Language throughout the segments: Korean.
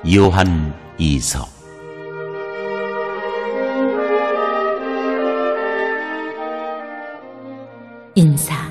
요한 2서. 인사.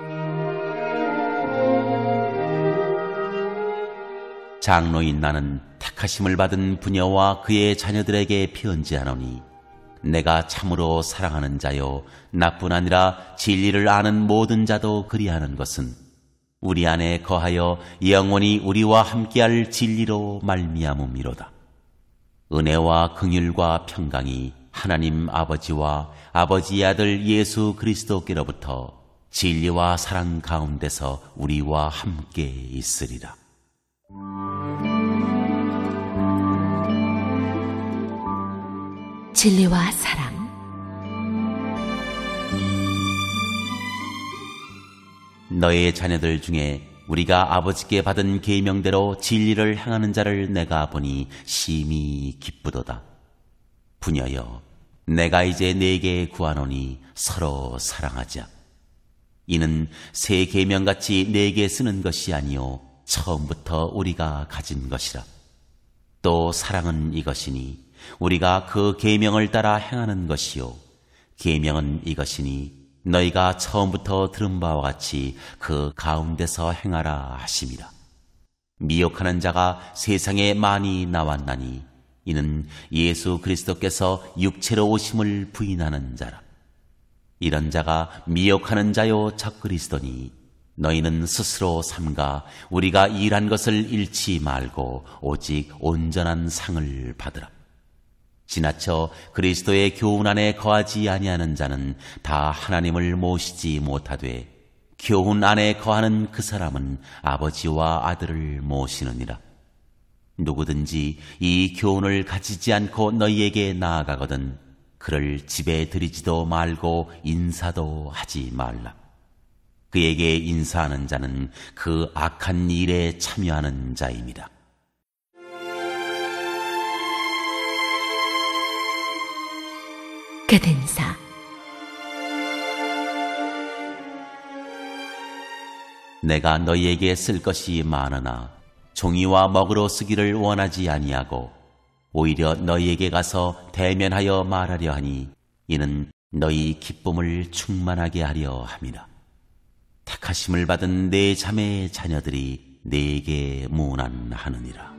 장로인 나는 택하심을 받은 부녀와 그의 자녀들에게 편지하노니, 내가 참으로 사랑하는 자요 나뿐 아니라 진리를 아는 모든 자도 그리하는 것은 우리 안에 거하여 영원히 우리와 함께할 진리로 말미암음이로다. 은혜와 긍휼과 평강이 하나님 아버지와 아버지의 아들 예수 그리스도께로부터 진리와 사랑 가운데서 우리와 함께 있으리라. 진리와 사랑. 너의 자녀들 중에 우리가 아버지께 받은 계명대로 진리를 행하는 자를 내가 보니 심히 기쁘도다. 부녀여, 내가 이제 네게 구하노니 서로 사랑하자. 이는 새 계명같이 네게 쓰는 것이 아니요 처음부터 우리가 가진 것이라. 또 사랑은 이것이니 우리가 그 계명을 따라 행하는 것이요 계명은 이것이니 너희가 처음부터 들은 바와 같이 그 가운데서 행하라 하심이라. 미혹하는 자가 세상에 많이 나왔나니 이는 예수 그리스도께서 육체로 오심을 부인하는 자라. 이런 자가 미혹하는 자요 적그리스도니 너희는 스스로 삼가 우리가 일한 것을 잃지 말고 오직 온전한 상을 받으라. 지나쳐 그리스도의 교훈 안에 거하지 아니하는 자는 다 하나님을 모시지 못하되 교훈 안에 거하는 그 사람은 아버지와 아들을 모시느니라. 누구든지 이 교훈을 가지지 않고 너희에게 나아가거든 그를 집에 들이지도 말고 인사도 하지 말라. 그에게 인사하는 자는 그 악한 일에 참여하는 자입니다. 끝인사. 내가 너희에게 쓸 것이 많으나 종이와 먹으로 쓰기를 원하지 아니하고 오히려 너희에게 가서 대면하여 말하려 하니 이는 너희 기쁨을 충만하게 하려 함이라. 택하심을 받은 내 자매의 자녀들이 네게 문안하느니라.